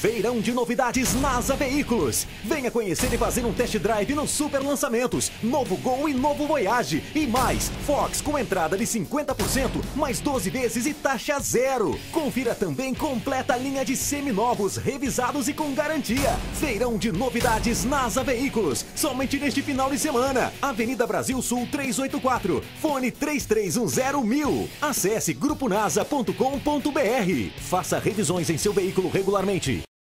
Feirão de novidades NASA Veículos. Venha conhecer e fazer um test drive nos super lançamentos. Novo Gol e novo Voyage. E mais, Fox com entrada de 50%, mais 12 vezes e taxa zero. Confira também completa linha de seminovos, revisados e com garantia. Feirão de novidades NASA Veículos. Somente neste final de semana. Avenida Brasil Sul 384. Fone 3310.000. Acesse gruponasa.com.br. Faça revisões em seu veículo regularmente.